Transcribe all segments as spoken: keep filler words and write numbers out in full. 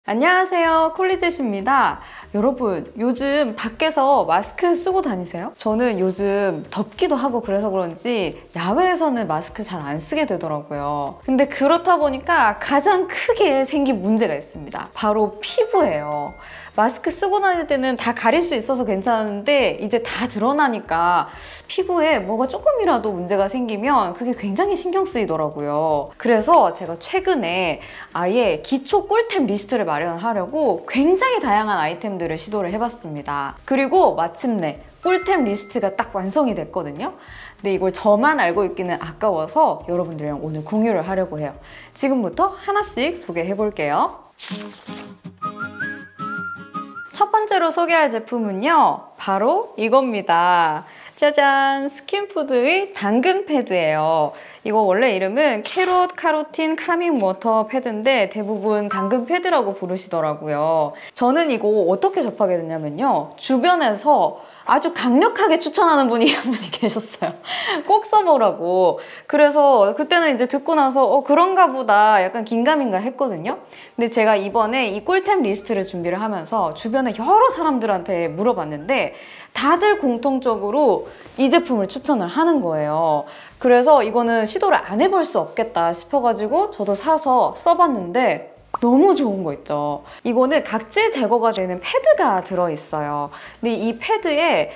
안녕하세요, 콜리젯입니다. 여러분, 요즘 밖에서 마스크 쓰고 다니세요? 저는 요즘 덥기도 하고 그래서 그런지 야외에서는 마스크 잘 안 쓰게 되더라고요. 근데 그렇다 보니까 가장 크게 생긴 문제가 있습니다. 바로 피부예요. 마스크 쓰고 다닐 때는 다 가릴 수 있어서 괜찮은데 이제 다 드러나니까 피부에 뭐가 조금이라도 문제가 생기면 그게 굉장히 신경 쓰이더라고요. 그래서 제가 최근에 아예 기초 꿀템 리스트를 마련하려고 굉장히 다양한 아이템들을 시도를 해봤습니다. 그리고 마침내 꿀템 리스트가 딱 완성이 됐거든요. 근데 이걸 저만 알고 있기는 아까워서 여러분들이랑 오늘 공유를 하려고 해요. 지금부터 하나씩 소개해볼게요. 첫 번째로 소개할 제품은요, 바로 이겁니다. 짜잔! 스킨푸드의 당근 패드예요. 이거 원래 이름은 캐롯 카로틴 카밍 워터 패드인데 대부분 당근 패드라고 부르시더라고요. 저는 이거 어떻게 접하게 됐냐면요, 주변에서 아주 강력하게 추천하는 분이 한 분이 계셨어요. 꼭 써보라고. 그래서 그때는 이제 듣고 나서 어 그런가 보다 약간 긴가민가 했거든요. 근데 제가 이번에 이 꿀템 리스트를 준비를 하면서 주변에 여러 사람들한테 물어봤는데 다들 공통적으로 이 제품을 추천을 하는 거예요. 그래서 이거는 시도를 안 해볼 수 없겠다 싶어가지고 저도 사서 써봤는데 너무 좋은 거 있죠. 이거는 각질 제거가 되는 패드가 들어있어요. 근데 이 패드에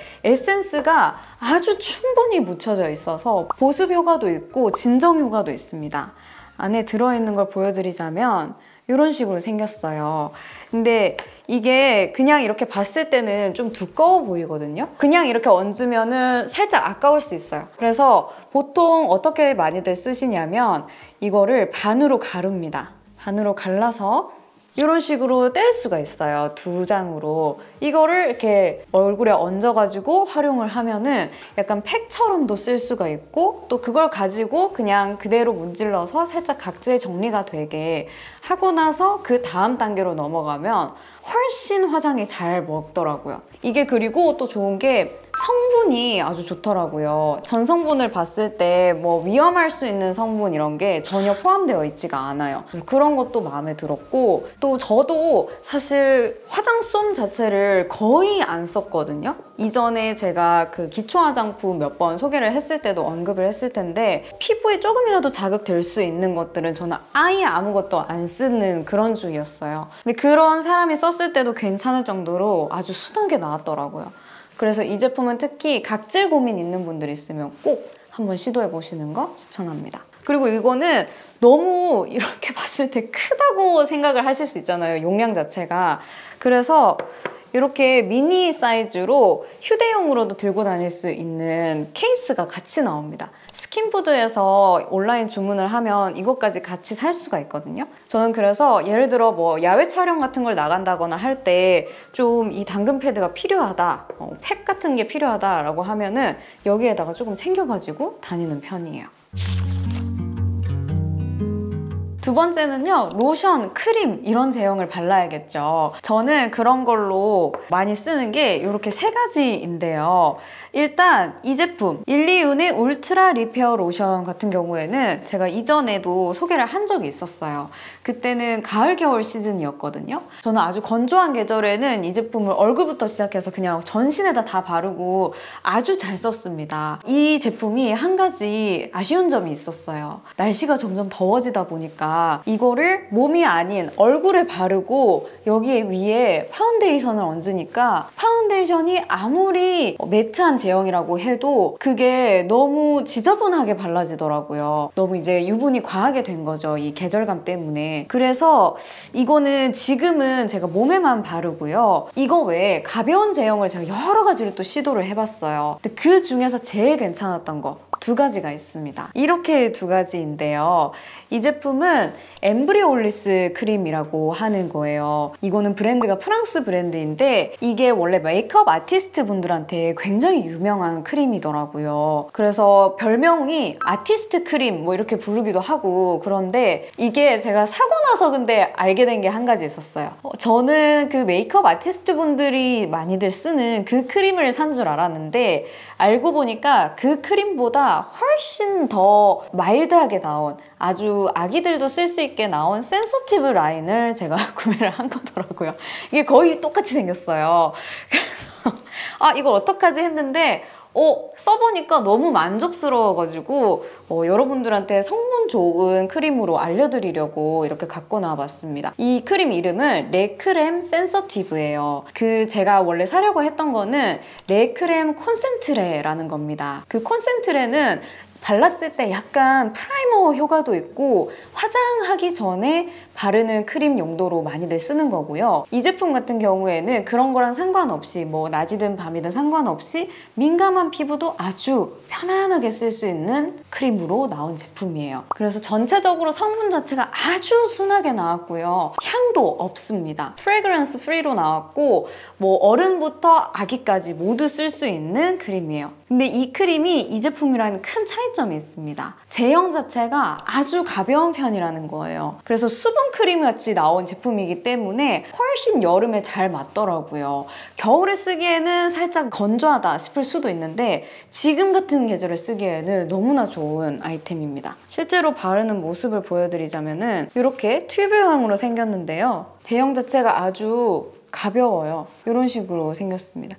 에센스가 아주 충분히 묻혀져 있어서 보습 효과도 있고 진정 효과도 있습니다. 안에 들어있는 걸 보여드리자면 이런 식으로 생겼어요. 근데 이게 그냥 이렇게 봤을 때는 좀 두꺼워 보이거든요. 그냥 이렇게 얹으면은 살짝 아까울 수 있어요. 그래서 보통 어떻게 많이들 쓰시냐면 이거를 반으로 가릅니다. 반으로 갈라서 이런 식으로 뗄 수가 있어요. 두 장으로. 이거를 이렇게 얼굴에 얹어가지고 활용을 하면은 약간 팩처럼도 쓸 수가 있고 또 그걸 가지고 그냥 그대로 문질러서 살짝 각질 정리가 되게 하고 나서 그 다음 단계로 넘어가면 훨씬 화장이 잘 먹더라고요. 이게 그리고 또 좋은 게 성분이 아주 좋더라고요. 전성분을 봤을 때 뭐 위험할 수 있는 성분 이런 게 전혀 포함되어 있지가 않아요. 그래서 그런 것도 마음에 들었고 또 저도 사실 화장솜 자체를 거의 안 썼거든요. 이전에 제가 그 기초 화장품 몇 번 소개를 했을 때도 언급을 했을 텐데 피부에 조금이라도 자극될 수 있는 것들은 저는 아예 아무것도 안 쓰는 그런 주의였어요. 근데 그런 사람이 썼을 때도 괜찮을 정도로 아주 순하게 나왔더라고요. 그래서 이 제품은 특히 각질 고민 있는 분들 있으면 꼭 한번 시도해 보시는 거 추천합니다. 그리고 이거는 너무 이렇게 봤을 때 크다고 생각을 하실 수 있잖아요, 용량 자체가. 그래서 이렇게 미니 사이즈로 휴대용으로도 들고 다닐 수 있는 케이스가 같이 나옵니다. 스킨푸드에서 온라인 주문을 하면 이것까지 같이 살 수가 있거든요. 저는 그래서 예를 들어 뭐 야외 촬영 같은 걸 나간다거나 할 때 좀 이 당근 패드가 필요하다, 어, 팩 같은 게 필요하다라고 하면은 여기에다가 조금 챙겨가지고 다니는 편이에요. 두 번째는요, 로션, 크림 이런 제형을 발라야겠죠. 저는 그런 걸로 많이 쓰는 게 이렇게 세 가지인데요. 일단 이 제품 일리윤의 울트라 리페어 로션 같은 경우에는 제가 이전에도 소개를 한 적이 있었어요. 그때는 가을 겨울 시즌이었거든요. 저는 아주 건조한 계절에는 이 제품을 얼굴부터 시작해서 그냥 전신에다 다 바르고 아주 잘 썼습니다. 이 제품이 한 가지 아쉬운 점이 있었어요. 날씨가 점점 더워지다 보니까 이거를 몸이 아닌 얼굴에 바르고 여기에 위에 파운데이션을 얹으니까 파운데이션이 아무리 매트한 제형이라고 해도 그게 너무 지저분하게 발라지더라고요. 너무 이제 유분이 과하게 된 거죠, 이 계절감 때문에. 그래서 이거는 지금은 제가 몸에만 바르고요. 이거 외에 가벼운 제형을 제가 여러 가지를 또 시도를 해봤어요. 근데 그 중에서 제일 괜찮았던 거 두 가지가 있습니다. 이렇게 두 가지인데요. 이 제품은 엠브리올리스 크림이라고 하는 거예요. 이거는 브랜드가 프랑스 브랜드인데 이게 원래 메이크업 아티스트 분들한테 굉장히 유명한 크림이더라고요. 그래서 별명이 아티스트 크림 뭐 이렇게 부르기도 하고 그런데 이게 제가 사고 나서 근데 알게 된 게 한 가지 있었어요. 어, 저는 그 메이크업 아티스트 분들이 많이들 쓰는 그 크림을 산 줄 알았는데 알고 보니까 그 크림보다 이거보다 훨씬 더 마일드하게 나온, 아주 아기들도 쓸 수 있게 나온 센서티브 라인을 제가 구매를 한 거더라고요. 이게 거의 똑같이 생겼어요. 그래서 아 이걸 어떡하지 했는데 어, 써보니까 너무 만족스러워가지고 어, 여러분들한테 성분 좋은 크림으로 알려드리려고 이렇게 갖고 나와봤습니다. 이 크림 이름은 레크렘 센서티브예요. 그 제가 원래 사려고 했던 거는 레크렘 콘센트레라는 겁니다. 그 콘센트레는 발랐을 때 약간 프라이머 효과도 있고 화장하기 전에 바르는 크림 용도로 많이들 쓰는 거고요. 이 제품 같은 경우에는 그런 거랑 상관없이 뭐 낮이든 밤이든 상관없이 민감한 피부도 아주 편안하게 쓸 수 있는 크림으로 나온 제품이에요. 그래서 전체적으로 성분 자체가 아주 순하게 나왔고요. 향도 없습니다. 프레그런스 프리로 나왔고 뭐 어른부터 아기까지 모두 쓸 수 있는 크림이에요. 근데 이 크림이 이 제품이랑 큰 차이점이 있습니다. 제형 자체가 아주 가벼운 편이라는 거예요. 그래서 수분 크림 같이 나온 제품이기 때문에 훨씬 여름에 잘 맞더라고요. 겨울에 쓰기에는 살짝 건조하다 싶을 수도 있는데 지금 같은 계절에 쓰기에는 너무나 좋은 아이템입니다. 실제로 바르는 모습을 보여드리자면은 이렇게 튜브형으로 생겼는데요. 제형 자체가 아주 가벼워요. 이런 식으로 생겼습니다.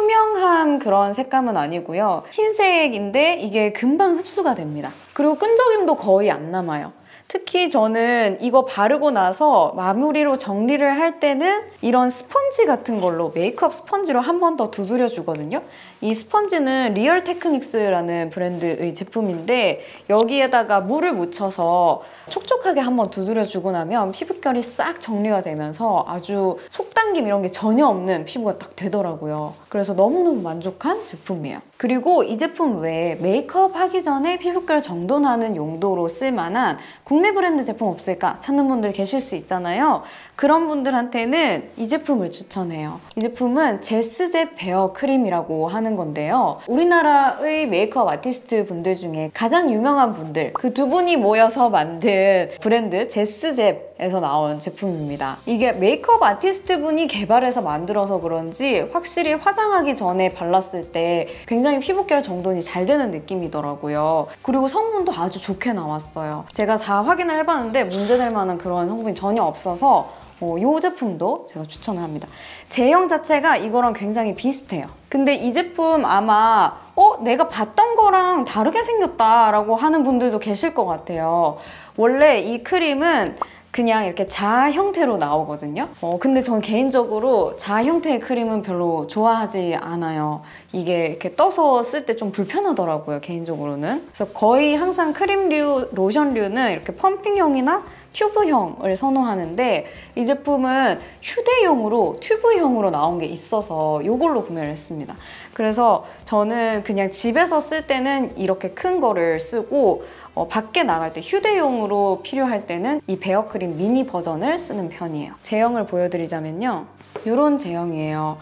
투명한 그런 색감은 아니고요. 흰색인데 이게 금방 흡수가 됩니다. 그리고 끈적임도 거의 안 남아요. 특히 저는 이거 바르고 나서 마무리로 정리를 할 때는 이런 스펀지 같은 걸로 메이크업 스펀지로 한 번 더 두드려 주거든요. 이 스펀지는 리얼 테크닉스라는 브랜드의 제품인데 여기에다가 물을 묻혀서 촉촉하게 한번 두드려 주고 나면 피부결이 싹 정리가 되면서 아주 속당김 이런 게 전혀 없는 피부가 딱 되더라고요. 그래서 너무너무 만족한 제품이에요. 그리고 이 제품 외에 메이크업 하기 전에 피부결 정돈하는 용도로 쓸만한 국내 브랜드 제품 없을까 찾는 분들 계실 수 있잖아요. 그런 분들한테는 이 제품을 추천해요. 이 제품은 제스제 베어 크림이라고 하는 건데요. 우리나라의 메이크업 아티스트 분들 중에 가장 유명한 분들, 그 두 분이 모여서 만든 브랜드 제스잽에서 나온 제품입니다. 이게 메이크업 아티스트 분이 개발해서 만들어서 그런지 확실히 화장하기 전에 발랐을 때 굉장히 피부결 정돈이 잘 되는 느낌이더라고요. 그리고 성분도 아주 좋게 나왔어요. 제가 다 확인을 해봤는데 문제될 만한 그런 성분이 전혀 없어서 어, 이 제품도 제가 추천을 합니다. 제형 자체가 이거랑 굉장히 비슷해요. 근데 이 제품 아마 어? 내가 봤던 거랑 다르게 생겼다 라고 하는 분들도 계실 것 같아요. 원래 이 크림은 그냥 이렇게 자 형태로 나오거든요. 어, 근데 저는 개인적으로 자 형태의 크림은 별로 좋아하지 않아요. 이게 이렇게 떠서 쓸 때 좀 불편하더라고요, 개인적으로는. 그래서 거의 항상 크림류, 로션류는 이렇게 펌핑형이나 튜브형을 선호하는데 이 제품은 휴대용으로 튜브형으로 나온 게 있어서 이걸로 구매를 했습니다. 그래서 저는 그냥 집에서 쓸 때는 이렇게 큰 거를 쓰고 어, 밖에 나갈 때 휴대용으로 필요할 때는 이 베어크림 미니 버전을 쓰는 편이에요. 제형을 보여드리자면요. 이런 제형이에요.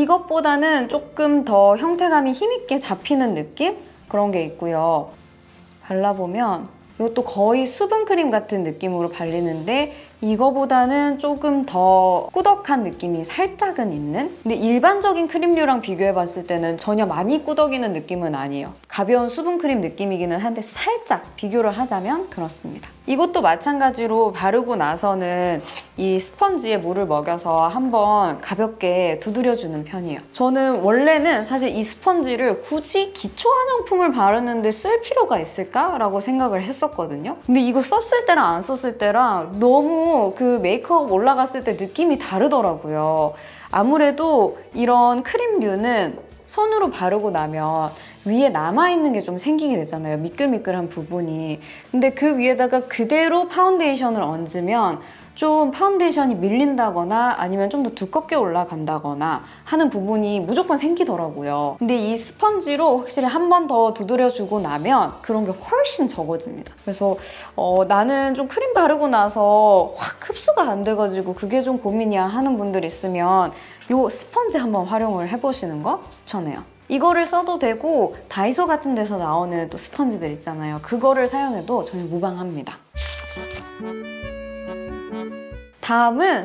이것보다는 조금 더 형태감이 힘있게 잡히는 느낌? 그런 게 있고요. 발라보면 이것도 거의 수분크림 같은 느낌으로 발리는데 이거보다는 조금 더 꾸덕한 느낌이 살짝은 있는? 근데 일반적인 크림류랑 비교해봤을 때는 전혀 많이 꾸덕이는 느낌은 아니에요. 가벼운 수분크림 느낌이기는 한데 살짝 비교를 하자면 그렇습니다. 이것도 마찬가지로 바르고 나서는 이 스펀지에 물을 먹여서 한번 가볍게 두드려주는 편이에요. 저는 원래는 사실 이 스펀지를 굳이 기초 화장품을 바르는데 쓸 필요가 있을까라고 생각을 했었거든요. 근데 이거 썼을 때랑 안 썼을 때랑 너무 그 메이크업 올라갔을 때 느낌이 다르더라고요. 아무래도 이런 크림류는 손으로 바르고 나면 위에 남아있는 게 좀 생기게 되잖아요. 미끌미끌한 부분이. 근데 그 위에다가 그대로 파운데이션을 얹으면 좀 파운데이션이 밀린다거나 아니면 좀 더 두껍게 올라간다거나 하는 부분이 무조건 생기더라고요. 근데 이 스펀지로 확실히 한 번 더 두드려주고 나면 그런 게 훨씬 적어집니다. 그래서 어, 나는 좀 크림 바르고 나서 확 흡수가 안 돼가지고 그게 좀 고민이야 하는 분들 있으면 이 스펀지 한번 활용을 해보시는 거 추천해요. 이거를 써도 되고 다이소 같은 데서 나오는 또 스펀지들 있잖아요. 그거를 사용해도 전혀 무방합니다. 다음은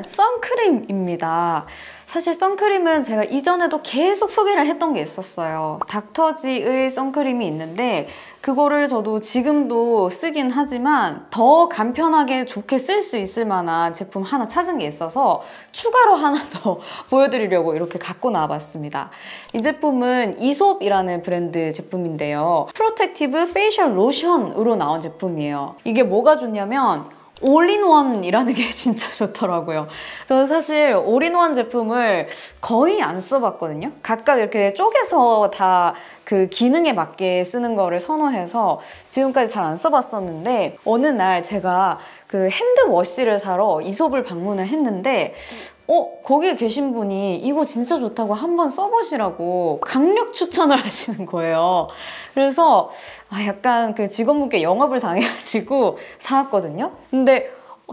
선크림입니다. 사실 선크림은 제가 이전에도 계속 소개를 했던 게 있었어요. 닥터지의 선크림이 있는데 그거를 저도 지금도 쓰긴 하지만 더 간편하게 좋게 쓸 수 있을 만한 제품 하나 찾은 게 있어서 추가로 하나 더 보여드리려고 이렇게 갖고 나와봤습니다. 이 제품은 이솝이라는 브랜드 제품인데요. 프로텍티브 페이셜 로션으로 나온 제품이에요. 이게 뭐가 좋냐면 올인원이라는 게 진짜 좋더라고요. 저는 사실 올인원 제품을 거의 안 써봤거든요. 각각 이렇게 쪼개서 다 그 기능에 맞게 쓰는 거를 선호해서 지금까지 잘 안 써봤었는데 어느 날 제가 그 핸드워시를 사러 이솝을 방문을 했는데 어? 거기에 계신 분이 이거 진짜 좋다고 한번 써보시라고 강력 추천을 하시는 거예요. 그래서 아 약간 그 직원분께 영업을 당해가지고 사왔거든요. 근데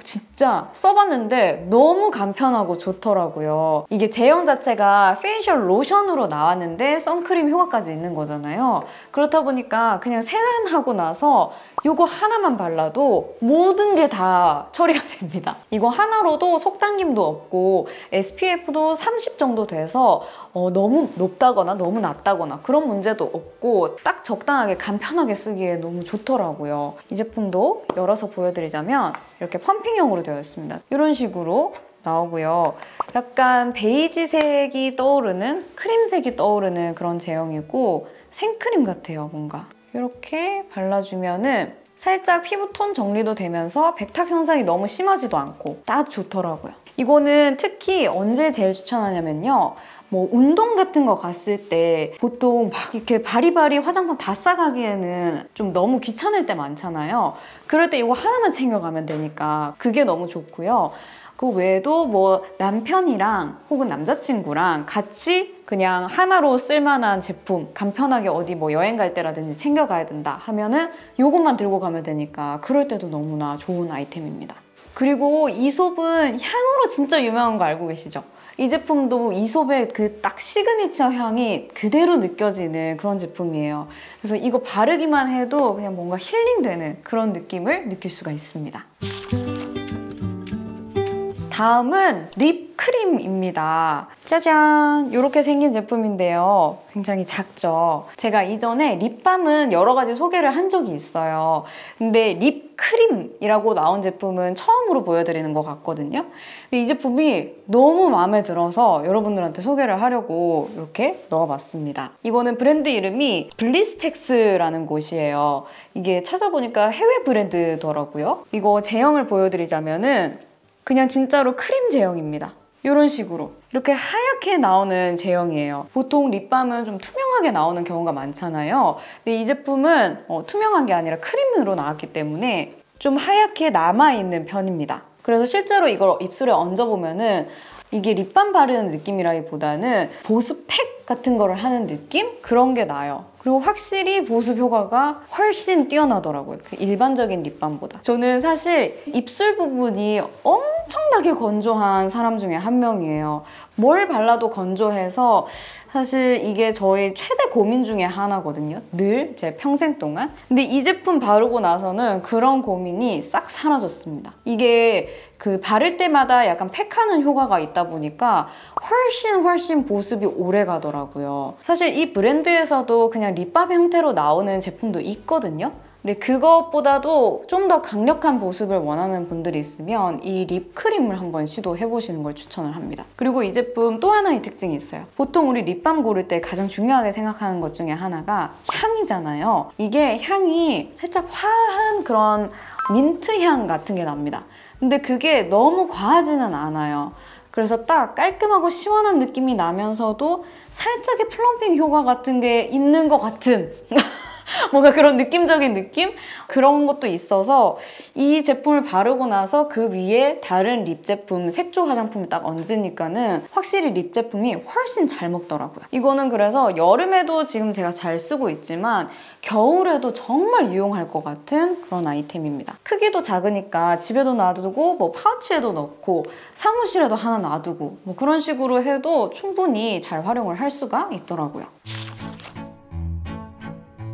진짜 써봤는데 너무 간편하고 좋더라고요. 이게 제형 자체가 페이셜 로션으로 나왔는데 선크림 효과까지 있는 거잖아요. 그렇다 보니까 그냥 세안하고 나서 이거 하나만 발라도 모든 게 다 처리가 됩니다. 이거 하나로도 속당김도 없고 에스피에프도 삼십 정도 돼서 어, 너무 높다거나 너무 낮다거나 그런 문제도 없고 딱 적당하게 간편하게 쓰기에 너무 좋더라고요. 이 제품도 열어서 보여드리자면 이렇게 펌핑형으로 되어 있습니다. 이런 식으로 나오고요. 약간 베이지색이 떠오르는 크림색이 떠오르는 그런 제형이고 생크림 같아요, 뭔가. 이렇게 발라주면은 살짝 피부톤 정리도 되면서 백탁 현상이 너무 심하지도 않고 딱 좋더라고요. 이거는 특히 언제 제일 추천하냐면요. 뭐 운동 같은 거 갔을 때 보통 막 이렇게 바리바리 화장품 다 싸가기에는 좀 너무 귀찮을 때 많잖아요. 그럴 때 이거 하나만 챙겨가면 되니까 그게 너무 좋고요. 그 외에도 뭐 남편이랑 혹은 남자친구랑 같이 그냥 하나로 쓸만한 제품 간편하게 어디 뭐 여행 갈 때라든지 챙겨가야 된다 하면은 이것만 들고 가면 되니까 그럴 때도 너무나 좋은 아이템입니다. 그리고 이솝은 향으로 진짜 유명한 거 알고 계시죠? 이 제품도 이솝의 그 딱 시그니처 향이 그대로 느껴지는 그런 제품이에요. 그래서 이거 바르기만 해도 그냥 뭔가 힐링되는 그런 느낌을 느낄 수가 있습니다. 다음은 립크림입니다. 짜잔! 이렇게 생긴 제품인데요. 굉장히 작죠? 제가 이전에 립밤은 여러 가지 소개를 한 적이 있어요. 근데 립크림이라고 나온 제품은 처음으로 보여드리는 것 같거든요. 근데 이 제품이 너무 마음에 들어서 여러분들한테 소개를 하려고 이렇게 넣어봤습니다. 이거는 브랜드 이름이 블리스텍스라는 곳이에요. 이게 찾아보니까 해외 브랜드더라고요. 이거 제형을 보여드리자면은 그냥 진짜로 크림 제형입니다. 이런 식으로 이렇게 하얗게 나오는 제형이에요. 보통 립밤은 좀 투명하게 나오는 경우가 많잖아요. 근데 이 제품은 어, 투명한 게 아니라 크림으로 나왔기 때문에 좀 하얗게 남아있는 편입니다. 그래서 실제로 이걸 입술에 얹어보면은 이게 립밤 바르는 느낌이라기보다는 보습팩 같은 거를 하는 느낌? 그런 게 나요. 그리고 확실히 보습 효과가 훨씬 뛰어나더라고요. 그 일반적인 립밤보다. 저는 사실 입술 부분이 엄청나게 건조한 사람 중에 한 명이에요. 뭘 발라도 건조해서 사실 이게 저의 최대 고민 중에 하나거든요. 늘 제 평생 동안. 근데 이 제품 바르고 나서는 그런 고민이 싹 사라졌습니다. 이게 그 바를 때마다 약간 팩하는 효과가 있다 보니까 훨씬 훨씬 보습이 오래 가더라고요. 사실 이 브랜드에서도 그냥 립밤 형태로 나오는 제품도 있거든요. 근데 그것보다도 좀 더 강력한 보습을 원하는 분들이 있으면 이 립크림을 한번 시도해보시는 걸 추천을 합니다. 그리고 이 제품 또 하나의 특징이 있어요. 보통 우리 립밤 고를 때 가장 중요하게 생각하는 것 중에 하나가 향이잖아요. 이게 향이 살짝 화한 그런 민트 향 같은 게 납니다. 근데 그게 너무 과하지는 않아요. 그래서 딱 깔끔하고 시원한 느낌이 나면서도 살짝의 플럼핑 효과 같은 게 있는 것 같은 뭔가 그런 느낌적인 느낌? 그런 것도 있어서 이 제품을 바르고 나서 그 위에 다른 립 제품, 색조 화장품을 딱 얹으니까는 확실히 립 제품이 훨씬 잘 먹더라고요. 이거는 그래서 여름에도 지금 제가 잘 쓰고 있지만 겨울에도 정말 유용할 것 같은 그런 아이템입니다. 크기도 작으니까 집에도 놔두고 뭐 파우치에도 넣고 사무실에도 하나 놔두고 뭐 그런 식으로 해도 충분히 잘 활용을 할 수가 있더라고요.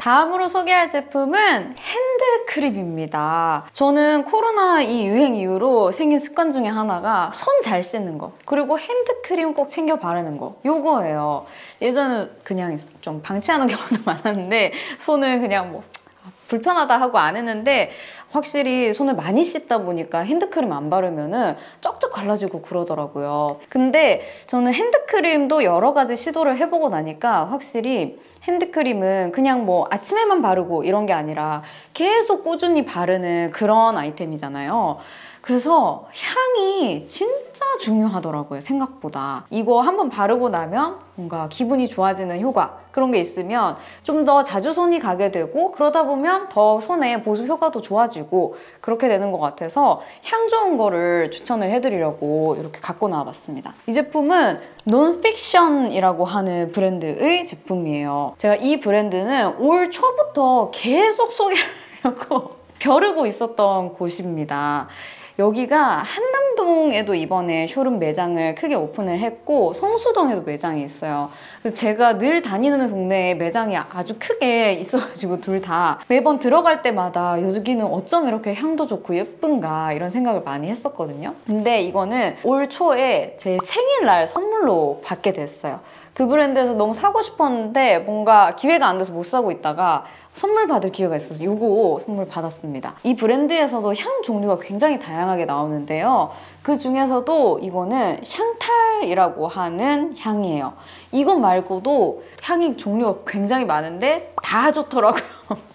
다음으로 소개할 제품은 핸드크림입니다. 저는 코로나 이 유행 이후로 생긴 습관 중에 하나가 손 잘 씻는 거, 그리고 핸드크림 꼭 챙겨 바르는 거, 요거예요. 예전에는 그냥 좀 방치하는 경우도 많았는데 손을 그냥 뭐 불편하다 하고 안 했는데 확실히 손을 많이 씻다 보니까 핸드크림 안 바르면은 쩍쩍 갈라지고 그러더라고요. 근데 저는 핸드크림도 여러 가지 시도를 해보고 나니까 확실히 핸드크림은 그냥 뭐 아침에만 바르고 이런 게 아니라 계속 꾸준히 바르는 그런 아이템이잖아요. 그래서 향이 진짜 중요하더라고요, 생각보다. 이거 한번 바르고 나면 뭔가 기분이 좋아지는 효과, 그런 게 있으면 좀 더 자주 손이 가게 되고, 그러다 보면 더 손에 보습 효과도 좋아지고 그렇게 되는 것 같아서 향 좋은 거를 추천을 해드리려고 이렇게 갖고 나와봤습니다. 이 제품은 논픽션이라고 하는 브랜드의 제품이에요. 제가 이 브랜드는 올 초부터 계속 소개하려고 벼르고 있었던 곳입니다. 여기가 한남동에도 이번에 쇼룸 매장을 크게 오픈을 했고 성수동에도 매장이 있어요. 그래서 제가 늘 다니는 동네에 매장이 아주 크게 있어가지고 둘 다 매번 들어갈 때마다 여기는 어쩜 이렇게 향도 좋고 예쁜가 이런 생각을 많이 했었거든요. 근데 이거는 올 초에 제 생일날 선물로 받게 됐어요. 그 브랜드에서 너무 사고 싶었는데 뭔가 기회가 안 돼서 못 사고 있다가 선물 받을 기회가 있어서 이거 선물 받았습니다. 이 브랜드에서도 향 종류가 굉장히 다양하게 나오는데요. 그 중에서도 이거는 샹탈이라고 하는 향이에요. 이것 말고도 향이 종류가 굉장히 많은데 다 좋더라고요.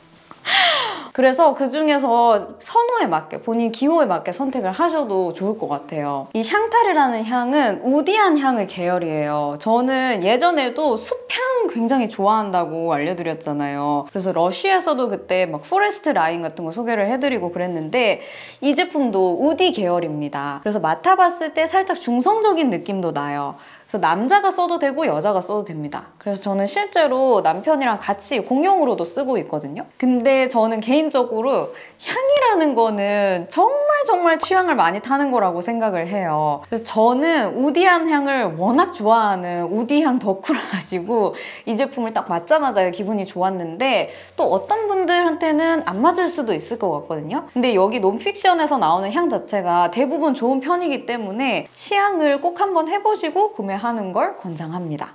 그래서 그 중에서 선호에 맞게, 본인 기호에 맞게 선택을 하셔도 좋을 것 같아요. 이 샹탈이라는 향은 우디한 향의 계열이에요. 저는 예전에도 숲향 굉장히 좋아한다고 알려드렸잖아요. 그래서 러쉬에서도 그때 막 포레스트 라인 같은 거 소개를 해드리고 그랬는데 이 제품도 우디 계열입니다. 그래서 맡아봤을 때 살짝 중성적인 느낌도 나요. 그래서 남자가 써도 되고 여자가 써도 됩니다. 그래서 저는 실제로 남편이랑 같이 공용으로도 쓰고 있거든요. 근데 저는 개인적으로 향이라는 거는 정말 정말 취향을 많이 타는 거라고 생각을 해요. 그래서 저는 우디한 향을 워낙 좋아하는 우디향 덕후라 가지고 이 제품을 딱 맞자마자 기분이 좋았는데 또 어떤 분들한테는 안 맞을 수도 있을 것 같거든요. 근데 여기 논픽션에서 나오는 향 자체가 대부분 좋은 편이기 때문에 시향을 꼭 한번 해보시고 구매하는 걸 권장합니다.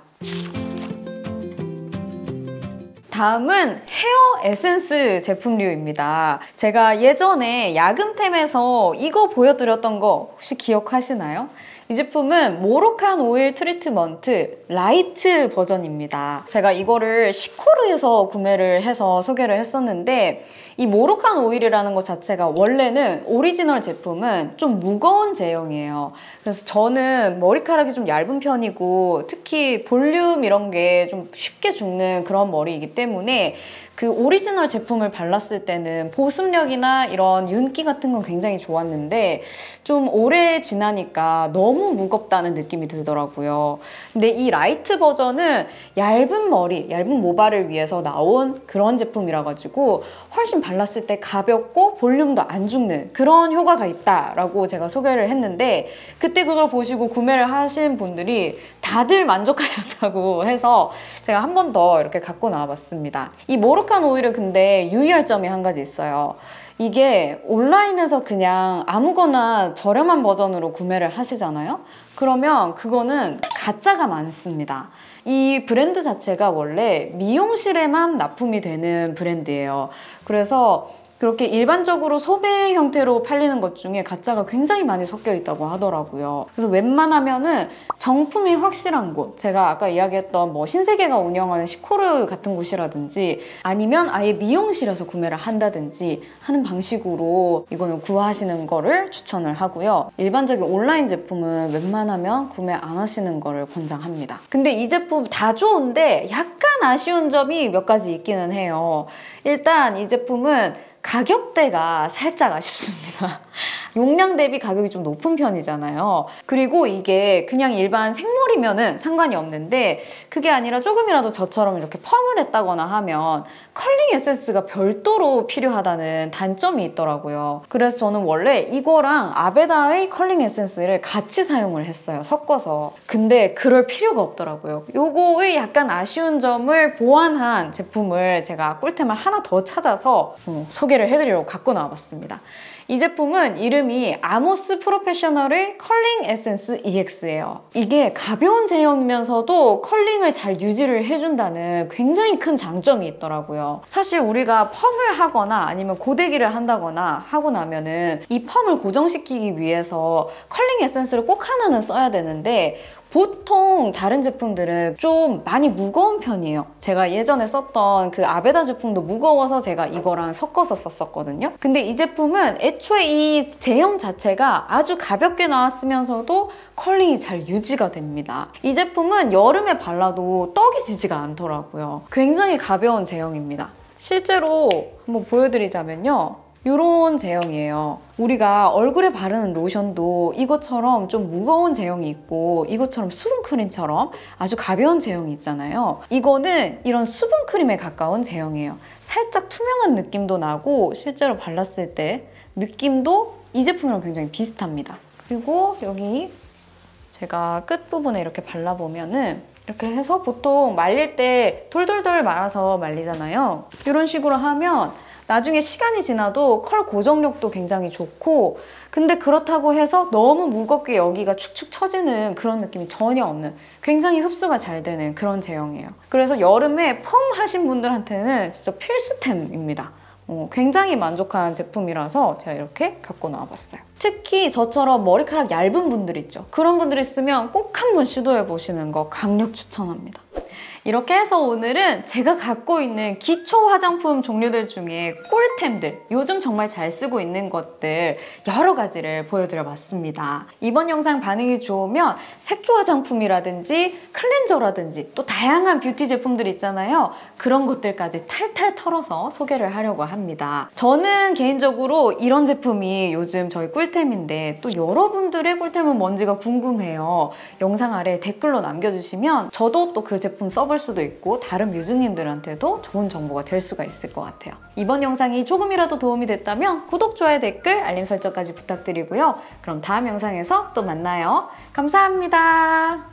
다음은 헤어 에센스 제품류입니다. 제가 예전에 야금템에서 이거 보여드렸던 거 혹시 기억하시나요? 이 제품은 모로칸 오일 트리트먼트 라이트 버전입니다. 제가 이거를 시코르에서 구매를 해서 소개를 했었는데 이 모로칸 오일이라는 것 자체가 원래는 오리지널 제품은 좀 무거운 제형이에요. 그래서 저는 머리카락이 좀 얇은 편이고 특히 볼륨 이런 게 좀 쉽게 죽는 그런 머리이기 때문에 그 오리지널 제품을 발랐을 때는 보습력이나 이런 윤기 같은 건 굉장히 좋았는데 좀 오래 지나니까 너무 무겁다는 느낌이 들더라고요. 근데 이 라이트 버전은 얇은 머리, 얇은 모발을 위해서 나온 그런 제품이라 가지고 훨씬 발랐을 때 가볍고 볼륨도 안 죽는 그런 효과가 있다라고 제가 소개를 했는데 그때 그걸 보시고 구매를 하신 분들이 다들 만족하셨다고 해서 제가 한 번 더 이렇게 갖고 나와봤습니다. 이 모로칸 오일은 근데 유의할 점이 한 가지 있어요. 이게 온라인에서 그냥 아무거나 저렴한 버전으로 구매를 하시잖아요? 그러면 그거는 가짜가 많습니다. 이 브랜드 자체가 원래 미용실에만 납품이 되는 브랜드예요. 그래서 그렇게 일반적으로 소매 형태로 팔리는 것 중에 가짜가 굉장히 많이 섞여 있다고 하더라고요. 그래서 웬만하면은 정품이 확실한 곳, 제가 아까 이야기했던 뭐 신세계가 운영하는 시코르 같은 곳이라든지 아니면 아예 미용실에서 구매를 한다든지 하는 방식으로 이거는 구하시는 거를 추천을 하고요. 일반적인 온라인 제품은 웬만하면 구매 안 하시는 거를 권장합니다. 근데 이 제품 다 좋은데 약간 아쉬운 점이 몇 가지 있기는 해요. 일단 이 제품은 가격대가 살짝 아쉽습니다. 용량 대비 가격이 좀 높은 편이잖아요. 그리고 이게 그냥 일반 생물이면은 상관이 없는데 그게 아니라 조금이라도 저처럼 이렇게 펌을 했다거나 하면 컬링 에센스가 별도로 필요하다는 단점이 있더라고요. 그래서 저는 원래 이거랑 아베다의 컬링 에센스를 같이 사용을 했어요. 섞어서. 근데 그럴 필요가 없더라고요. 요거의 약간 아쉬운 점을 보완한 제품을 제가 꿀템을 하나 더 찾아서 음, 소개를 해드리려고 갖고 나와봤습니다. 이 제품은 이름이 아모스 프로페셔널의 컬링 에센스 이엑스예요. 이게 가벼운 제형이면서도 컬링을 잘 유지를 해준다는 굉장히 큰 장점이 있더라고요. 사실 우리가 펌을 하거나 아니면 고데기를 한다거나 하고 나면은 이 펌을 고정시키기 위해서 컬링 에센스를 꼭 하나는 써야 되는데 보통 다른 제품들은 좀 많이 무거운 편이에요. 제가 예전에 썼던 그 아베다 제품도 무거워서 제가 이거랑 섞어서 썼었거든요. 근데 이 제품은 애초에 이 제형 자체가 아주 가볍게 나왔으면서도 컬링이 잘 유지가 됩니다. 이 제품은 여름에 발라도 떡이 지지가 않더라고요. 굉장히 가벼운 제형입니다. 실제로 한번 보여드리자면요. 이런 제형이에요. 우리가 얼굴에 바르는 로션도 이것처럼 좀 무거운 제형이 있고 이것처럼 수분크림처럼 아주 가벼운 제형이 있잖아요. 이거는 이런 수분크림에 가까운 제형이에요. 살짝 투명한 느낌도 나고 실제로 발랐을 때 느낌도 이 제품이랑 굉장히 비슷합니다. 그리고 여기 제가 끝부분에 이렇게 발라보면은 이렇게 해서 보통 말릴 때 돌돌돌 말아서 말리잖아요. 이런 식으로 하면 나중에 시간이 지나도 컬 고정력도 굉장히 좋고 근데 그렇다고 해서 너무 무겁게 여기가 축축 처지는 그런 느낌이 전혀 없는 굉장히 흡수가 잘 되는 그런 제형이에요. 그래서 여름에 펌 하신 분들한테는 진짜 필수템입니다. 어, 굉장히 만족한 제품이라서 제가 이렇게 갖고 나와봤어요. 특히 저처럼 머리카락 얇은 분들 있죠. 그런 분들 있으면 꼭 한번 시도해보시는 거 강력 추천합니다. 이렇게 해서 오늘은 제가 갖고 있는 기초 화장품 종류들 중에 꿀템들, 요즘 정말 잘 쓰고 있는 것들 여러 가지를 보여드려봤습니다. 이번 영상 반응이 좋으면 색조 화장품이라든지 클렌저라든지 또 다양한 뷰티 제품들 있잖아요. 그런 것들까지 탈탈 털어서 소개를 하려고 합니다. 저는 개인적으로 이런 제품이 요즘 저희 꿀템인데 또 여러분들의 꿀템은 뭔지가 궁금해요. 영상 아래 댓글로 남겨주시면 저도 또 그 제품 써볼 수도 있고 다른 뮤즈님들한테도 좋은 정보가 될 수가 있을 것 같아요. 이번 영상이 조금이라도 도움이 됐다면 구독, 좋아요, 댓글, 알림 설정까지 부탁드리고요. 그럼 다음 영상에서 또 만나요. 감사합니다.